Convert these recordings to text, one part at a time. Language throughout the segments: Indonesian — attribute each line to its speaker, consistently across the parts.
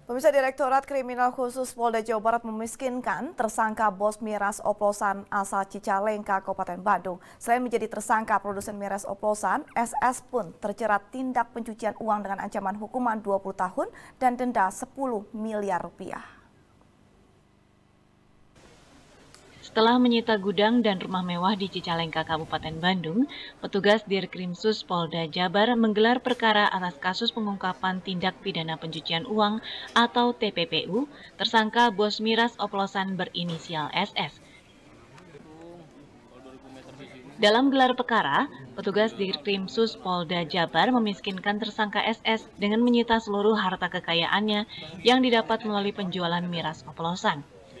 Speaker 1: Pemirsa, Direktorat Kriminal Khusus Polda Jawa Barat memiskinkan tersangka bos miras oplosan asal Cicalengka, Kabupaten Bandung. Selain menjadi tersangka produsen miras oplosan, SS pun terjerat tindak pencucian uang dengan ancaman hukuman 20 tahun dan denda 10 miliar rupiah.
Speaker 2: Setelah menyita gudang dan rumah mewah di Cicalengka, Kabupaten Bandung, petugas Dirkrimsus Polda Jabar menggelar perkara atas kasus pengungkapan tindak pidana pencucian uang atau TPPU, tersangka bos miras oplosan berinisial SS. Dalam gelar perkara, petugas Dirkrimsus Polda Jabar memiskinkan tersangka SS dengan menyita seluruh harta kekayaannya yang didapat melalui penjualan miras oplosan.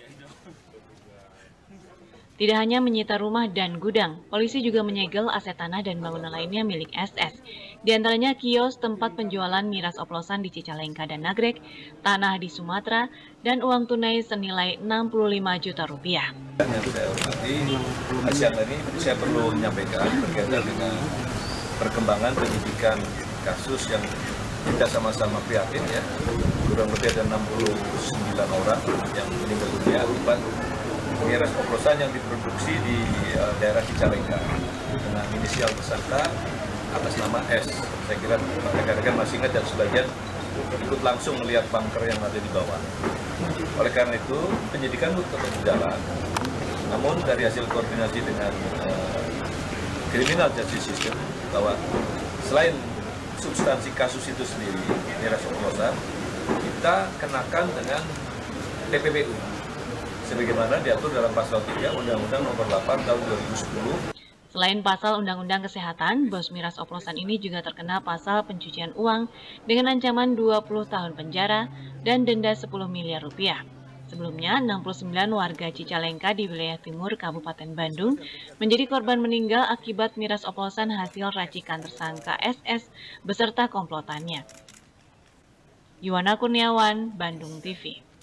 Speaker 2: Tidak hanya menyita rumah dan gudang, polisi juga menyegel aset tanah dan bangunan lainnya milik SS. Di antaranya kios tempat penjualan miras oplosan di Cicalengka dan Nagrek, tanah di Sumatera, dan uang tunai senilai 65 juta rupiah.
Speaker 3: Yang saya hormati, siang ini saya perlu menyampaikan berkaitan dengan perkembangan penyidikan kasus yang kita sama-sama prihatin ya. Kurang lebih ada 69 orang yang meninggal dunia akibat miras oplosan yang diproduksi di daerah Cicalengka dengan inisial tersangka atas nama S. Saya kira rekan-rekan masih ingat dan sebagian ikut langsung melihat bunker yang ada di bawah. Oleh karena itu, penyidikan tetap berjalan. Namun dari hasil koordinasi dengan Criminal Justice System bahwa selain substansi kasus itu sendiri, miras oplosan, kita kenakan dengan TPPU. Sebagaimana diatur dalam pasal 3 Undang-Undang Nomor 8 Tahun 2010.
Speaker 2: Selain pasal Undang-Undang Kesehatan, bos miras oplosan ini juga terkena pasal pencucian uang dengan ancaman 20 tahun penjara dan denda 10 miliar rupiah. Sebelumnya, 69 warga Cicalengka di wilayah timur Kabupaten Bandung menjadi korban meninggal akibat miras oplosan hasil racikan tersangka SS beserta komplotannya. Yuwana Kurniawan, Bandung TV.